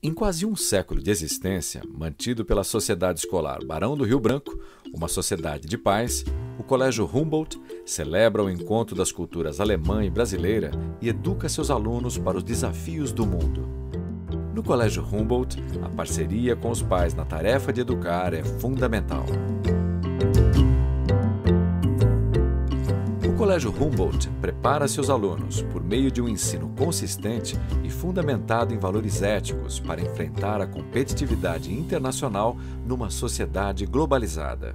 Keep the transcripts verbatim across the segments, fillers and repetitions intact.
Em quase um século de existência, mantido pela Sociedade Escolar Barão do Rio Branco, uma sociedade de paz, o Colégio Humboldt celebra o encontro das culturas alemã e brasileira e educa seus alunos para os desafios do mundo. No Colégio Humboldt, a parceria com os pais na tarefa de educar é fundamental. O Colégio Humboldt prepara seus alunos por meio de um ensino consistente e fundamentado em valores éticos para enfrentar a competitividade internacional numa sociedade globalizada.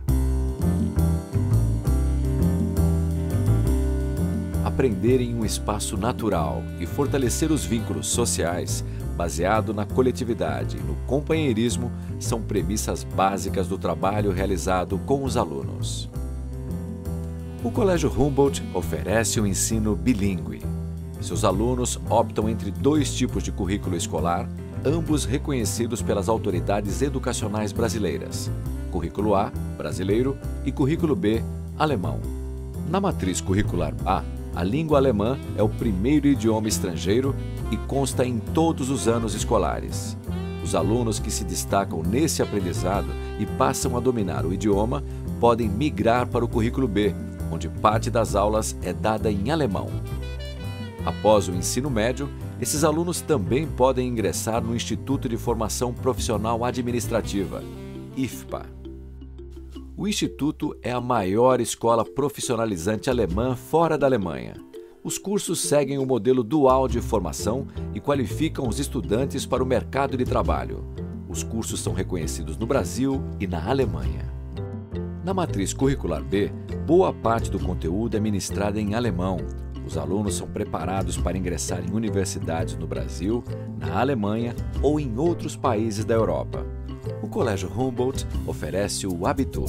Aprender em um espaço natural e fortalecer os vínculos sociais, baseado na coletividade e no companheirismo, são premissas básicas do trabalho realizado com os alunos. O Colégio Humboldt oferece um ensino bilíngue. Seus alunos optam entre dois tipos de currículo escolar, ambos reconhecidos pelas autoridades educacionais brasileiras: Currículo A, brasileiro, e Currículo B, alemão. Na matriz curricular A, a língua alemã é o primeiro idioma estrangeiro e consta em todos os anos escolares. Os alunos que se destacam nesse aprendizado e passam a dominar o idioma podem migrar para o Currículo B, onde parte das aulas é dada em alemão. Após o ensino médio, esses alunos também podem ingressar no Instituto de Formação Profissional Administrativa, I F P A. O Instituto é a maior escola profissionalizante alemã fora da Alemanha. Os cursos seguem o modelo dual de formação e qualificam os estudantes para o mercado de trabalho. Os cursos são reconhecidos no Brasil e na Alemanha. Na matriz curricular B, boa parte do conteúdo é ministrada em alemão. Os alunos são preparados para ingressar em universidades no Brasil, na Alemanha ou em outros países da Europa. O Colégio Humboldt oferece o Abitur.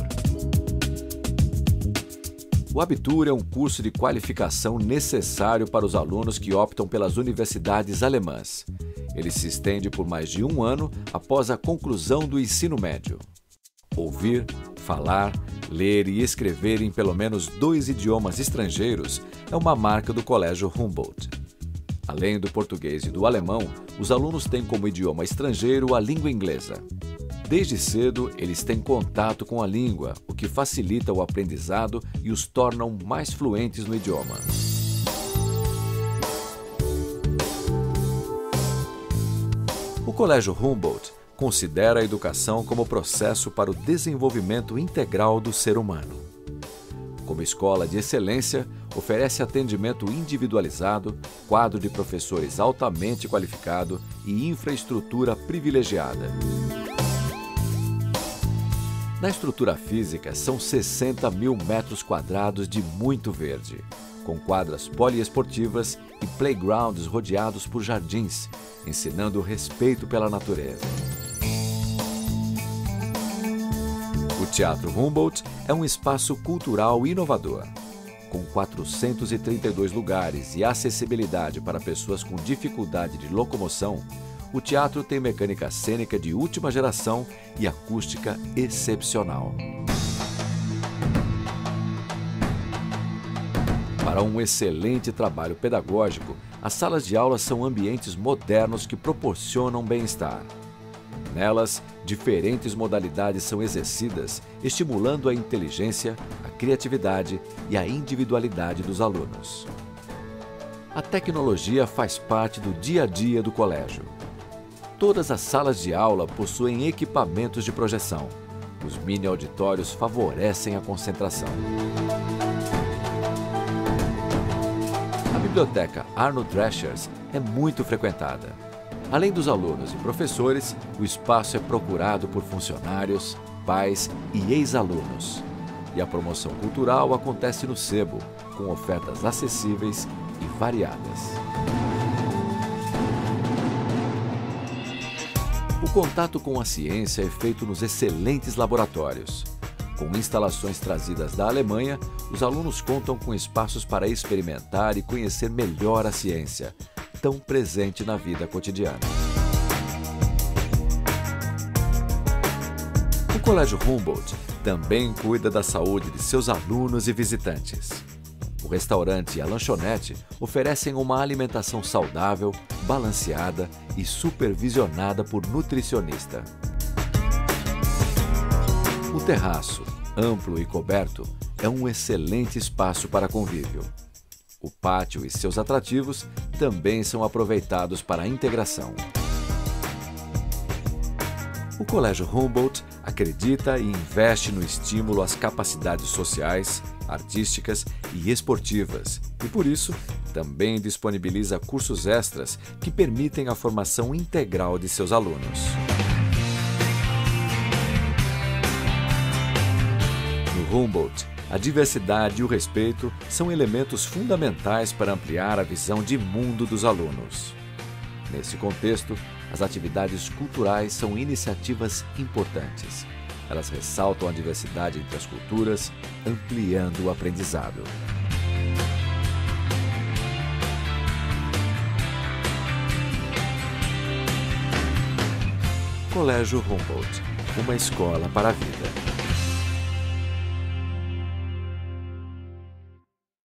O Abitur é um curso de qualificação necessário para os alunos que optam pelas universidades alemãs. Ele se estende por mais de um ano após a conclusão do ensino médio. Ouvir, falar, ler e escrever em pelo menos dois idiomas estrangeiros é uma marca do Colégio Humboldt. Além do português e do alemão, os alunos têm como idioma estrangeiro a língua inglesa. Desde cedo, eles têm contato com a língua, o que facilita o aprendizado e os tornam mais fluentes no idioma. O Colégio Humboldt considera a educação como processo para o desenvolvimento integral do ser humano. Como escola de excelência, oferece atendimento individualizado, quadro de professores altamente qualificado e infraestrutura privilegiada. Na estrutura física, são sessenta mil metros quadrados de muito verde, com quadras poliesportivas e playgrounds rodeados por jardins, ensinando o respeito pela natureza. O Teatro Humboldt é um espaço cultural inovador. Com quatrocentos e trinta e dois lugares e acessibilidade para pessoas com dificuldade de locomoção, o teatro tem mecânica cênica de última geração e acústica excepcional. Para um excelente trabalho pedagógico, as salas de aula são ambientes modernos que proporcionam bem-estar. Nelas, diferentes modalidades são exercidas, estimulando a inteligência, a criatividade e a individualidade dos alunos. A tecnologia faz parte do dia a dia do colégio. Todas as salas de aula possuem equipamentos de projeção. Os mini-auditórios favorecem a concentração. A biblioteca Arnold Dreschers é muito frequentada. Além dos alunos e professores, o espaço é procurado por funcionários, pais e ex-alunos. E a promoção cultural acontece no sebo, com ofertas acessíveis e variadas. O contato com a ciência é feito nos excelentes laboratórios. Com instalações trazidas da Alemanha, os alunos contam com espaços para experimentar e conhecer melhor a ciência, tão presente na vida cotidiana. O Colégio Humboldt também cuida da saúde de seus alunos e visitantes. O restaurante e a lanchonete oferecem uma alimentação saudável, balanceada e supervisionada por nutricionista. O terraço, amplo e coberto, é um excelente espaço para convívio. O pátio e seus atrativos também são aproveitados para a integração. O Colégio Humboldt acredita e investe no estímulo às capacidades sociais, artísticas e esportivas e, por isso, também disponibiliza cursos extras que permitem a formação integral de seus alunos. No Humboldt, a diversidade e o respeito são elementos fundamentais para ampliar a visão de mundo dos alunos. Nesse contexto, as atividades culturais são iniciativas importantes. Elas ressaltam a diversidade entre as culturas, ampliando o aprendizado. Colégio Humboldt, uma escola para a vida.